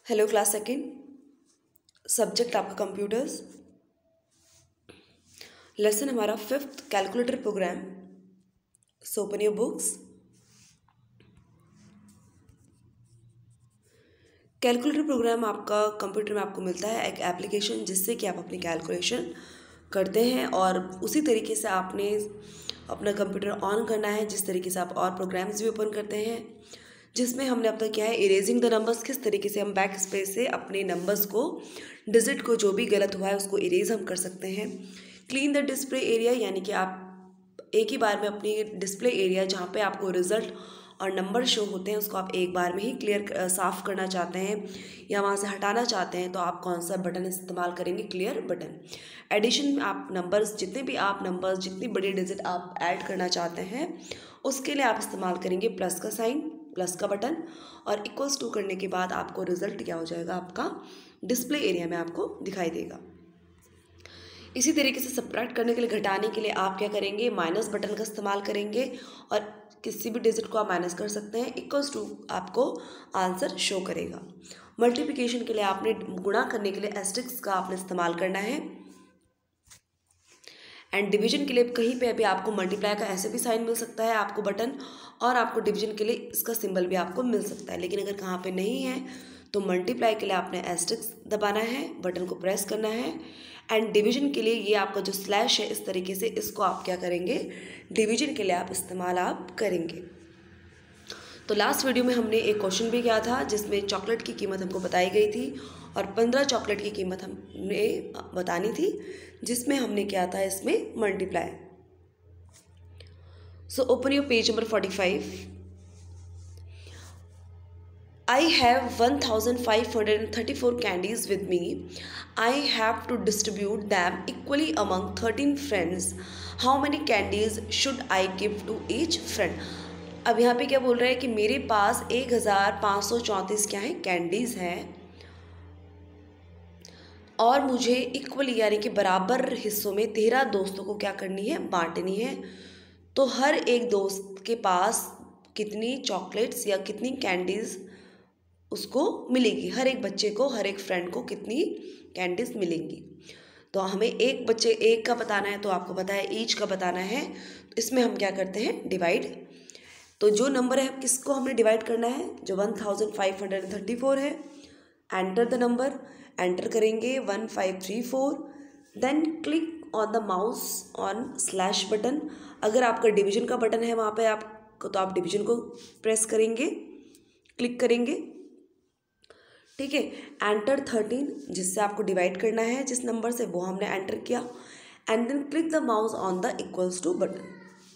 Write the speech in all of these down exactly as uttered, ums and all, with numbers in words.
Hello class second, subject आपका computers, lesson हमारा fifth calculator program. So open your books. Calculator program आपका computer में आपको मिलता है एक एप्लीकेशन जिससे कि आप अपनी कैलकुलेशन करते हैं और उसी तरीके से आपने अपना कंप्यूटर ऑन करना है जिस तरीके से आप और प्रोग्राम्स भी ओपन करते हैं, जिसमें हमने अब तक क्या है इरेजिंग द नंबर्स, किस तरीके से हम बैक स्पेस से अपने नंबर्स को, डिजिट को जो भी गलत हुआ है उसको इरेज हम कर सकते हैं। क्लीन द डिस्प्ले एरिया, यानी कि आप एक ही बार में अपनी डिस्प्ले एरिया जहाँ पे आपको रिजल्ट और नंबर शो होते हैं उसको आप एक बार में ही क्लियर साफ़ करना चाहते हैं या वहाँ से हटाना चाहते हैं तो आप कौन सा बटन इस्तेमाल करेंगे? Clear button. एडिशन में आप नंबर्स, जितने भी आप नंबर्स, जितनी बड़ी डिजिट आप ऐड करना चाहते हैं उसके लिए आप इस्तेमाल करेंगे प्लस का साइन, प्लस का बटन, और इक्वल्स टू करने के बाद आपको रिजल्ट क्या हो जाएगा? आपका डिस्प्ले एरिया में आपको दिखाई देगा। इसी तरीके से सब्ट्रैक्ट करने के लिए, घटाने के लिए आप क्या करेंगे? माइनस बटन का इस्तेमाल करेंगे और किसी भी डिजिट को आप माइनस कर सकते हैं। इक्वल्स टू आपको आंसर शो करेगा। मल्टीप्लिकेशन के लिए आपने, गुणा करने के लिए एस्टेरिस्क का आपने इस्तेमाल करना है। एंड डिवीजन के लिए कहीं पे भी आपको मल्टीप्लाई का ऐसे भी साइन मिल सकता है आपको बटन, और आपको डिवीजन के लिए इसका सिंबल भी आपको मिल सकता है। लेकिन अगर कहाँ पे नहीं है तो मल्टीप्लाई के लिए आपने एस्टेरिस्क दबाना है, बटन को प्रेस करना है। एंड डिवीजन के लिए ये आपका जो स्लैश है इस तरीके से, इसको आप क्या करेंगे? डिवीजन के लिए आप इस्तेमाल आप करेंगे। तो लास्ट वीडियो में हमने एक क्वेश्चन भी किया था जिसमें चॉकलेट की कीमत हमको बताई गई थी और पंद्रह चॉकलेट की कीमत हमने बतानी थी, जिसमें हमने किया था इसमें multiply. So open your page number forty five. I have one thousand five hundred thirty-four candies with me. I have to distribute them equally among thirteen friends. How many candies should I give to each friend? अब यहाँ पे क्या बोल रहा है कि मेरे पास एक हज़ार पाँच सौ चौंतीस क्या है? कैंडीज़ हैं और मुझे इक्वली यानी कि बराबर हिस्सों में तेरह दोस्तों को क्या करनी है? बांटनी है। तो हर एक दोस्त के पास कितनी चॉकलेट्स या कितनी कैंडीज़ उसको मिलेगी? हर एक बच्चे को, हर एक फ्रेंड को कितनी कैंडीज मिलेंगी? तो हमें एक बच्चे एक का बताना है तो आपको पता है ईच का बताना है। तो इसमें हम क्या करते हैं? डिवाइड। तो जो नंबर है किसको हमने डिवाइड करना है? जो one thousand five hundred thirty four है। एंटर द नंबर, एंटर करेंगे one five three four, then click on the mouse on slash button. अगर आपका डिवीजन का बटन है वहाँ पे आपको, तो आप डिवीजन को प्रेस करेंगे, क्लिक करेंगे, ठीक है। एंटर थर्टीन, जिससे आपको डिवाइड करना है जिस नंबर से, वो हमने एंटर किया। And then click the mouse on the equals to button.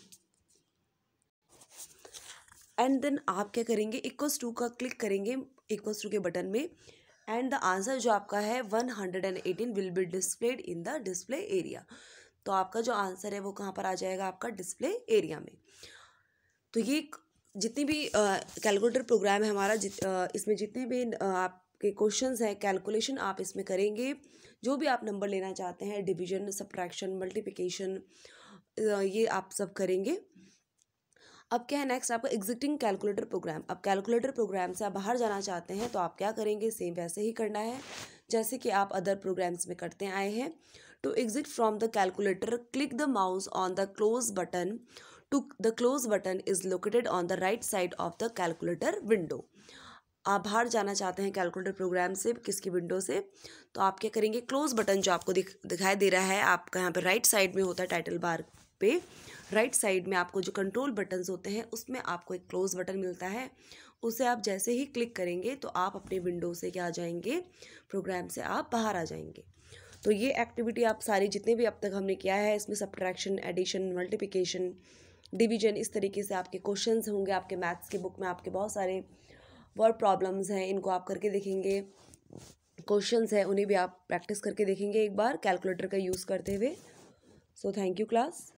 And then आप क्या करेंगे? इक्वल्स टू का क्लिक करेंगे इक्वल्स टू के बटन में, एंड द आंसर जो आपका है one hundred eighteen will be displayed in the display area. तो आपका जो आंसर है वो कहाँ पर आ जाएगा? आपका डिस्प्ले एरिया में। तो ये जितनी भी कैलकुलेटर uh, प्रोग्राम है हमारा, जित uh, इसमें जितने भी uh, आप के क्वेश्चंस हैं, कैलकुलेशन आप इसमें करेंगे, जो भी आप नंबर लेना चाहते हैं, डिवीजन, सब्ट्रैक्शन, मल्टीप्लिकेशन, ये आप सब करेंगे। अब क्या है नेक्स्ट? आपका एग्जिटिंग कैलकुलेटर प्रोग्राम। अब कैलकुलेटर प्रोग्राम से आप बाहर जाना चाहते हैं तो आप क्या करेंगे? सेम वैसे ही करना है जैसे कि आप अदर प्रोग्राम्स में करते आए हैं। To exit from the calculator, click the mouse on the close button. To the close button is located on the right side of the calculator window. आप बाहर जाना चाहते हैं कैलकुलेटर प्रोग्राम से, किसकी विंडो से? तो आप क्या करेंगे? क्लोज बटन जो आपको दिख दिखाई दे रहा है आपका यहाँ पे राइट साइड में होता है, टाइटल बार पे राइट साइड में आपको जो कंट्रोल बटन्स होते हैं उसमें आपको एक क्लोज बटन मिलता है। उसे आप जैसे ही क्लिक करेंगे तो आप अपने विंडो से क्या आ जाएंगे? प्रोग्राम से आप बाहर आ जाएंगे। तो ये एक्टिविटी आप सारी जितने भी अब तक हमने किया है, इसमें सब्ट्रैक्शन, एडिशन, मल्टीप्लिकेशन, डिवीजन, इस तरीके से आपके क्वेश्चंस होंगे। आपके मैथ्स की बुक में आपके बहुत सारे वर्ड प्रॉब्लम्स हैं, इनको आप करके देखेंगे। क्वेश्चंस हैं उन्हें भी आप प्रैक्टिस करके देखेंगे एक बार कैलकुलेटर का यूज़ करते हुए। So thank you class.